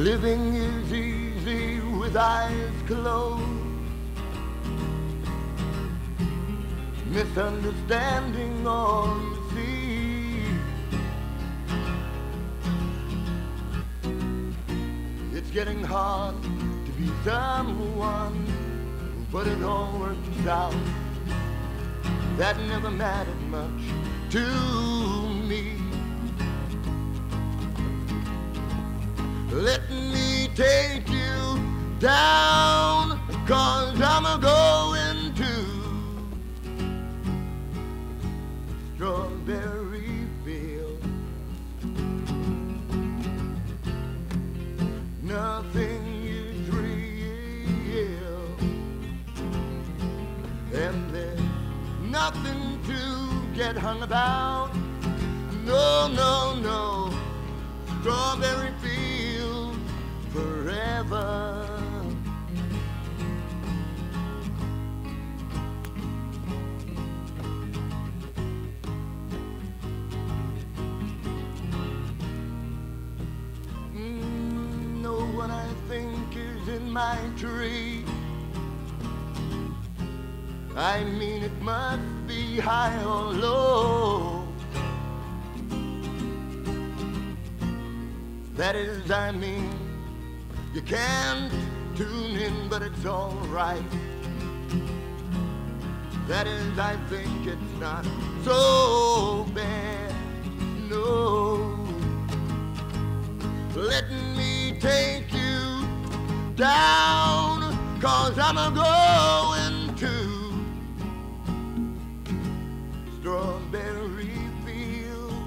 Living is easy with eyes closed. Misunderstanding all you see. It's getting hard to be someone, but it all works out. That never mattered much to me. Let me take you down, 'cause I'm a-going to strawberry field. Nothing is real, and there's nothing to get hung about. No, no, no, strawberry field forever. No one I think is in my tree. I mean, it must be high or low. That is, I mean, you can't tune in, but it's all right. That is, I think it's not so bad, no. Let me take you down, 'cause I'm a-going to strawberry field.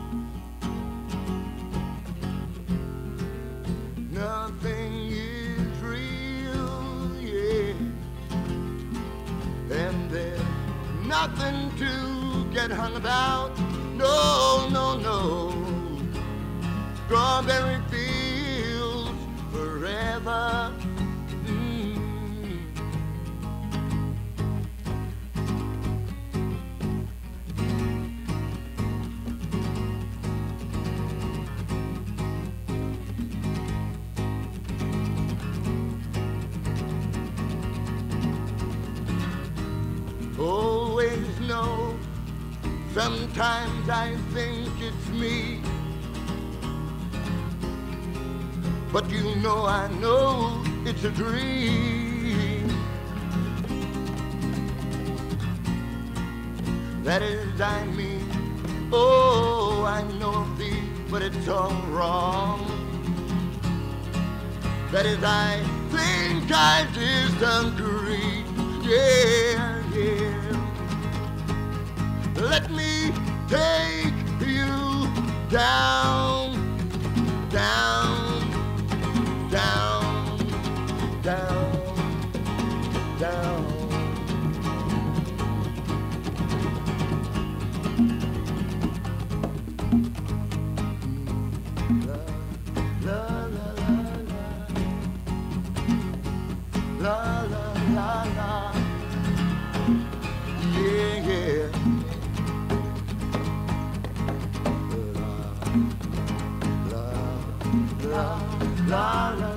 Nothing is real, yeah, and there's nothing to get hung about. No, no, no, strawberry fields forever. Always know, sometimes I think it's me, but you know I know it's a dream. That is, I mean, oh, I know a thief, but it's all wrong. That is, I think I disagree. Yeah, yeah. Let me take you down, down, down, down, down. La, la, la, la, la, la, la, la. Yeah, yeah. La, la, la, la.